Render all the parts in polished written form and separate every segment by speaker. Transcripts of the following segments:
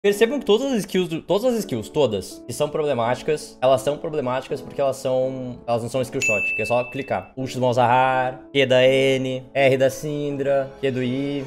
Speaker 1: Percebam que todas as skills, todas, que são problemáticas, elas são problemáticas porque elas não são skill shot, que é só clicar. Ult do Malzahar, Q da N, R da Syndra, Q do I.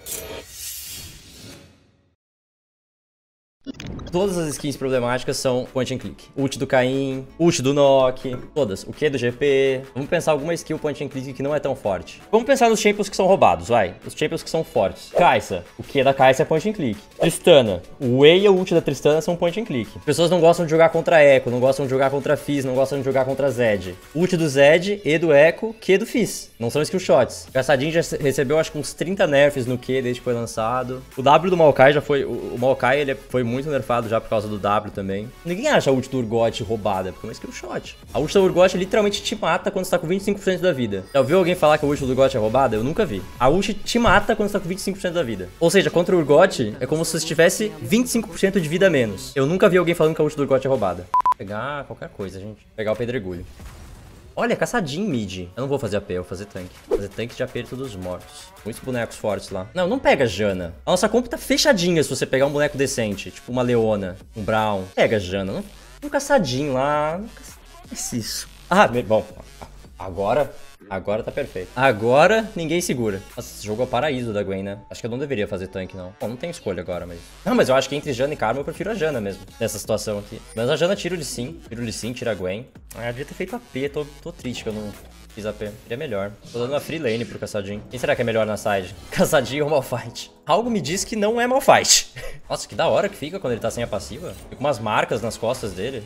Speaker 1: Todas as skins problemáticas são point and click. Ult do Caim, ult do Nock, todas. O Q do GP. Vamos pensar alguma skill point and click que não é tão forte. Vamos pensar nos champions que são roubados, vai. Os champions que são fortes. Kai'Sa. O Q da Kai'Sa é point and click. Tristana. O E e o ult da Tristana são point and click. Pessoas não gostam de jogar contra Echo, não gostam de jogar contra Fizz, não gostam de jogar contra Zed. Ult do Zed, E do Echo, Q do Fizz. Não são skill shots. Caçadinho já recebeu acho que uns 30 nerfs no Q desde que foi lançado. O W do Maokai já foi... O Maokai ele foi muito nerfado já por causa do W também. Ninguém acha a ult do Urgot roubada, porque é uma skill shot. A ult do Urgot literalmente te mata quando você tá com 25% da vida. Já ouviu alguém falar que a ult do Urgot é roubada? Eu nunca vi. A ult te mata quando você tá com 25% da vida. Ou seja, contra o Urgot é como se você tivesse 25% de vida a menos. Eu nunca vi alguém falando que a ult do Urgot é roubada. Vou pegar qualquer coisa, gente. Vou pegar o Pedregulho. Olha, caçadinho mid. Eu não vou fazer AP, eu vou fazer tanque. Fazer tanque de aperto dos mortos. Muitos bonecos fortes lá. Não, não pega Jana. A nossa comp tá fechadinha se você pegar um boneco decente. Tipo uma Leona, um Brown. Pega Jana. Não, um caçadinho lá. Não é isso. Ah, bom. Agora tá perfeito. Agora ninguém segura. Nossa, esse jogo é o paraíso da Gwen, né? Acho que eu não deveria fazer tanque, não. Bom, não tem escolha agora, mas... Não, mas eu acho que entre Jana e Karma eu prefiro a Jana mesmo. Nessa situação aqui. Mas a Jana tira o Lee Sin. Tira o Lee Sin, tira a Gwen. Ah, eu devia ter feito AP. Tô triste que eu não fiz AP. Seria melhor. Tô dando uma free lane pro Caçadinho. Quem será que é melhor na side? Caçadinho ou Malphite? Algo me diz que não é Malphite. Nossa, que da hora que fica quando ele tá sem a passiva. Fica umas marcas nas costas dele.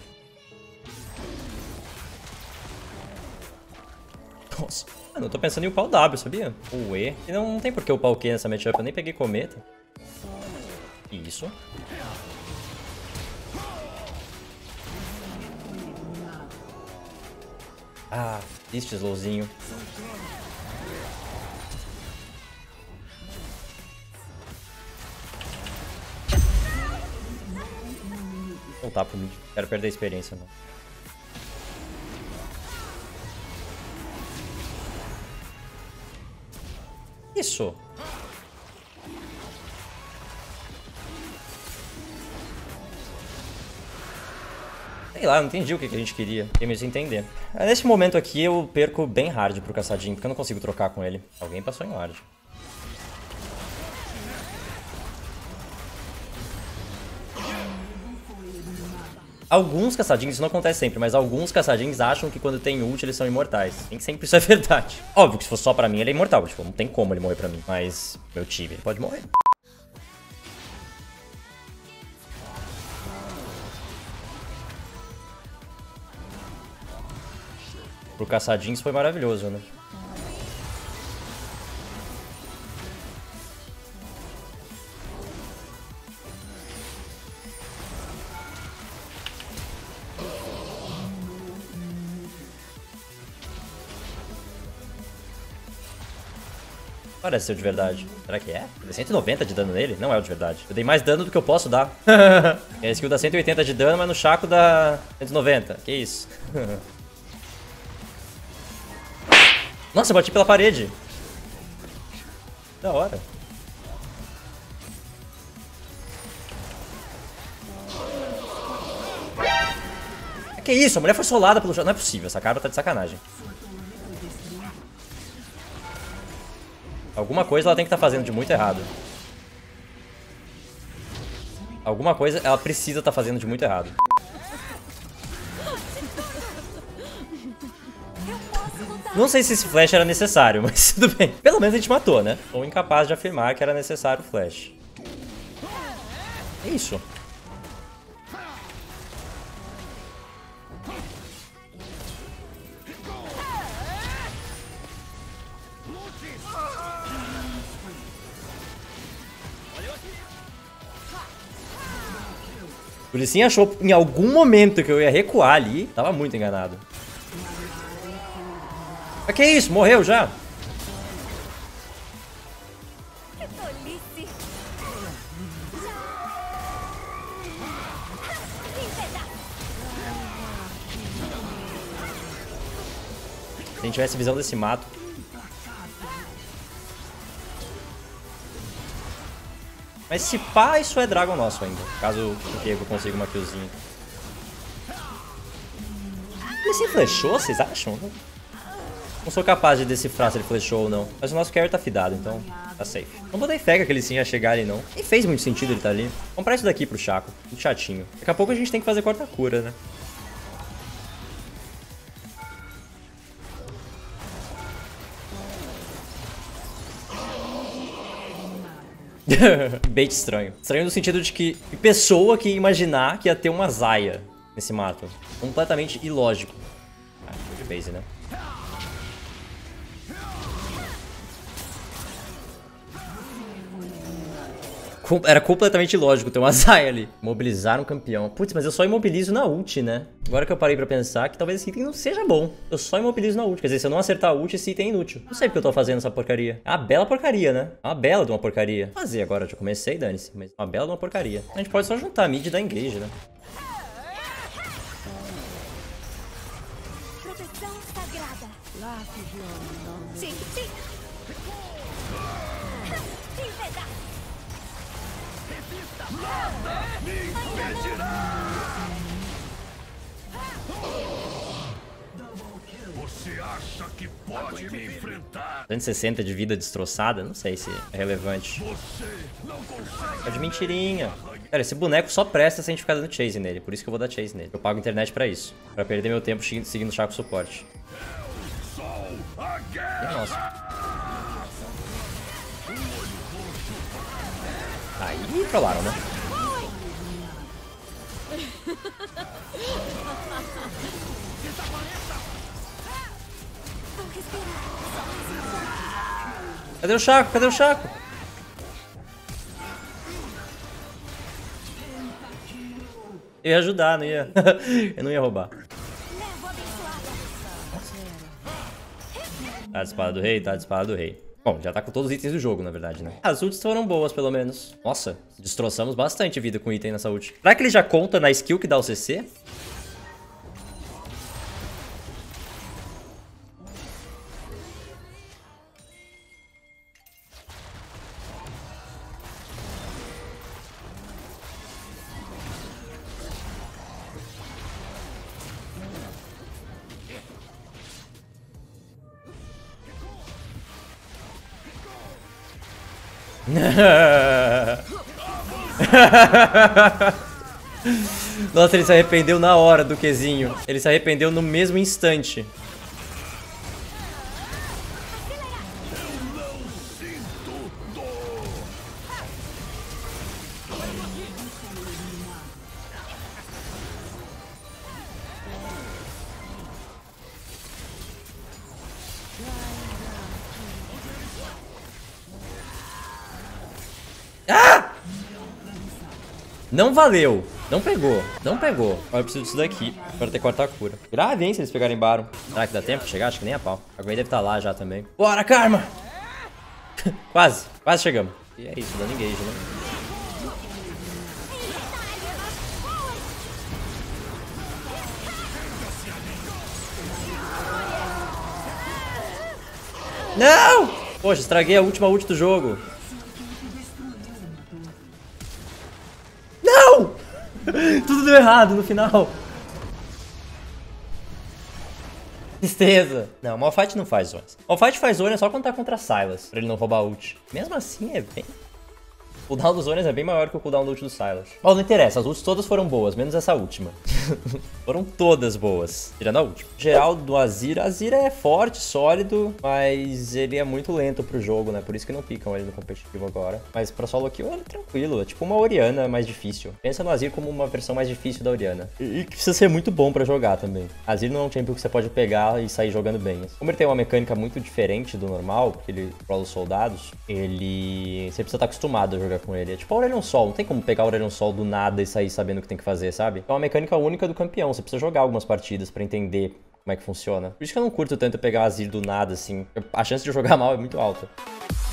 Speaker 1: Nossa. Mano, eu tô pensando em upar o W, sabia? O E. E não tem por que upar o Q nessa matchup. Eu nem peguei cometa. Isso. Ah, triste slowzinho. Voltar pro mid. Quero perder a experiência, não. Isso. Sei lá, eu não entendi o que a gente queria. Fiquei meio sem entender. Nesse momento aqui eu perco bem hard pro Caçadinho, porque eu não consigo trocar com ele. Alguém passou em hard. Alguns caçadinhos, isso não acontece sempre, mas alguns caçadinhos acham que quando tem ult eles são imortais. Nem sempre isso é verdade. Óbvio que se fosse só pra mim ele é imortal, tipo, não tem como ele morrer pra mim. Mas meu time, ele pode morrer. Pro caçadinhos foi maravilhoso, né? Parece ser o de verdade. Será que é? Eu dei 190 de dano nele? Não é o de verdade. Eu dei mais dano do que eu posso dar. A skill dá 180 de dano, mas no Chaco dá 190. Que isso? Nossa, eu bati pela parede. Da hora. Que isso? A mulher foi solada pelo chão. Não é possível, essa cara tá de sacanagem. Alguma coisa ela tem que estar fazendo de muito errado. Alguma coisa ela precisa estar fazendo de muito errado. Não sei se esse flash era necessário, mas tudo bem. Pelo menos a gente matou, né? Ou incapaz de afirmar que era necessário o flash. É isso. O Lee Sin achou em algum momento que eu ia recuar ali. Tava muito enganado. Mas que isso? Morreu já? Se a gente tivesse visão desse mato. Mas se pá, isso é Dragon nosso ainda. Caso o Diego consiga uma killzinha. Ele se flechou, vocês acham? Não sou capaz de decifrar se ele flechou ou não. Mas o nosso carry tá fidado, então tá safe. Não botei fé que ele sim ia chegar ali, não. Nem fez muito sentido ele tá ali. Vou comprar isso daqui pro Chaco. Muito chatinho. Daqui a pouco a gente tem que fazer corta-cura, né? Bait estranho. Estranho no sentido de que pessoa que ia imaginar que ia ter uma Zaya nesse mato. Completamente ilógico. Ah, de base, né? Era completamente ilógico ter uma Zaya ali. Mobilizar um campeão. Putz, mas eu só imobilizo na ult, né? Agora que eu parei pra pensar que talvez esse item não seja bom. Eu só imobilizo na ult. Quer dizer, se eu não acertar a ult, esse item é inútil. Não sei porque eu tô fazendo essa porcaria. É uma bela porcaria, né? É uma bela de uma porcaria. Vou fazer agora, já comecei, dane-se. Mas é uma bela de uma porcaria. A gente pode só juntar a mid e dar engage, né?
Speaker 2: Proteção sagrada. Sim, sim.
Speaker 3: Você acha que pode me enfrentar?
Speaker 1: 260 de vida destroçada? Não sei se é relevante.
Speaker 3: Você não consegue.
Speaker 1: É de mentirinha. Cara, esse boneco só presta se a gente ficar dando chase nele. Por isso que eu vou dar chase nele. Eu pago internet pra isso. Pra perder meu tempo seguindo o Chaco suporte.
Speaker 3: Sou a guerra.
Speaker 1: E nossa. Aí trollaram, né? Cadê o Chaco? Cadê o Chaco? Eu ia ajudar, não ia. Eu não ia roubar. Tá de espada do rei? Tá de espada do rei. Bom, já tá com todos os itens do jogo, na verdade, né? As ults foram boas, pelo menos. Nossa, destroçamos bastante vida com item nessa ult. Será que ele já conta na skill que dá o CC? Nossa, ele se arrependeu na hora do Qzinho. Ele se arrependeu no mesmo instante. Ah! Não valeu. Não pegou. Não pegou. Agora eu preciso disso daqui para ter quarta cura. Grave, hein, se eles pegarem Baron. Será que dá tempo de chegar? Acho que nem a pau. A Gwen deve estar lá já também. Bora, Karma! Quase. Quase chegamos. E é isso, dando engage, né? Não! Poxa, estraguei a última ult do jogo. Não! Tudo deu errado no final. Tristeza. Não, Malphite não faz zonas. Malphite faz zona só quando tá contra Sylas, pra ele não roubar ult. Mesmo assim, é bem... O cooldown dos zonas é bem maior que o cooldown do ult do Sylas. Mas não interessa, as ults todas foram boas, menos essa última. Foram todas boas, tirando a última. Geral do Azir, Azir é forte, sólido, mas ele é muito lento pro jogo, né? Por isso que não picam ele no competitivo agora. Mas pra solo kill ele é tranquilo, é tipo uma Orianna mais difícil. Pensa no Azir como uma versão mais difícil da Orianna. E que precisa ser muito bom pra jogar também. Azir não é um champion que você pode pegar e sair jogando bem. Como ele tem uma mecânica muito diferente do normal, porque ele rola os soldados, você precisa estar acostumado a jogar com ele. É tipo a Aurelion Sol, não tem como pegar a Aurelion Sol do nada e sair sabendo o que tem que fazer, sabe? É uma mecânica única do campeão, você precisa jogar algumas partidas pra entender como é que funciona. Por isso que eu não curto tanto pegar o Azir do nada, assim. A chance de eu jogar mal é muito alta.